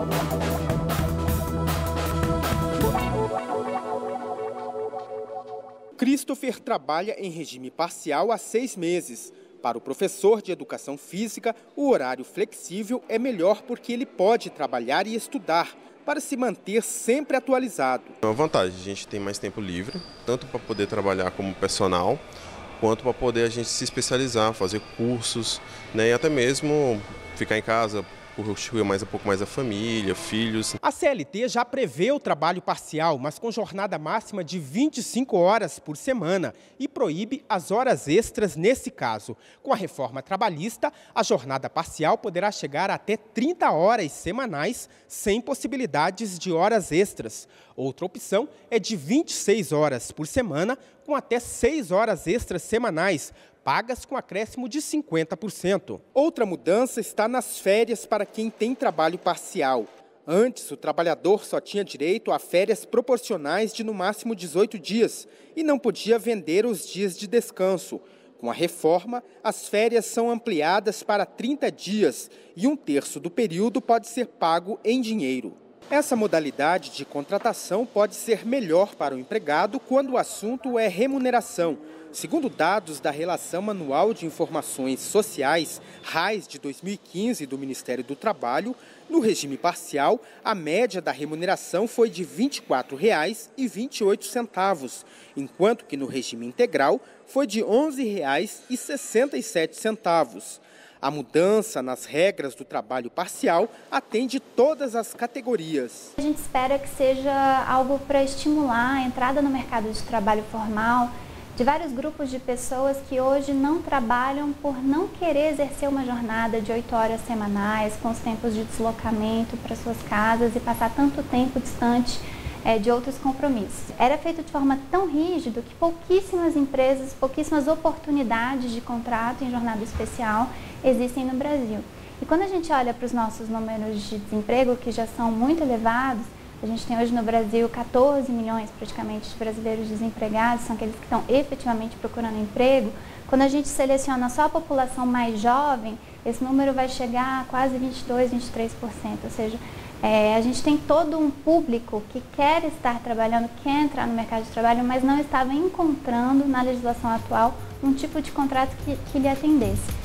Christopher trabalha em regime parcial há 6 meses. Para o professor de educação física, o horário flexível é melhor porque ele pode trabalhar e estudar, para se manter sempre atualizado. É uma vantagem, a gente tem mais tempo livre, tanto para poder trabalhar como personal, quanto para poder a gente se especializar, fazer cursos, né, e até mesmo ficar em casa, curtir mais um pouco mais a família, filhos. A CLT já prevê o trabalho parcial, mas com jornada máxima de 25 horas por semana e proíbe as horas extras nesse caso. Com a reforma trabalhista, a jornada parcial poderá chegar até 30 horas semanais, sem possibilidades de horas extras. Outra opção é de 26 horas por semana, com até 6 horas extras semanais, pagas com acréscimo de 50%. Outra mudança está nas férias para quem tem trabalho parcial. Antes, o trabalhador só tinha direito a férias proporcionais de no máximo 18 dias e não podia vender os dias de descanso. Com a reforma, as férias são ampliadas para 30 dias e 1/3 do período pode ser pago em dinheiro. Essa modalidade de contratação pode ser melhor para o empregado quando o assunto é remuneração. Segundo dados da Relação Anual de Informações Sociais, RAIS, de 2015 do Ministério do Trabalho, no regime parcial, a média da remuneração foi de R$ 24,28, enquanto que no regime integral foi de R$ 11,67. A mudança nas regras do trabalho parcial atende todas as categorias. A gente espera que seja algo para estimular a entrada no mercado de trabalho formal de vários grupos de pessoas que hoje não trabalham por não querer exercer uma jornada de 8 horas semanais, com os tempos de deslocamento para suas casas e passar tanto tempo distante de outros compromissos. Era feito de forma tão rígida que pouquíssimas empresas, pouquíssimas oportunidades de contrato em jornada especial existem no Brasil. E quando a gente olha para os nossos números de desemprego, que já são muito elevados, a gente tem hoje no Brasil 14 milhões praticamente de brasileiros desempregados, são aqueles que estão efetivamente procurando emprego. Quando a gente seleciona só a população mais jovem, esse número vai chegar a quase 22, 23%, ou seja, a gente tem todo um público que quer estar trabalhando, quer entrar no mercado de trabalho, mas não estava encontrando na legislação atual um tipo de contrato que lhe atendesse.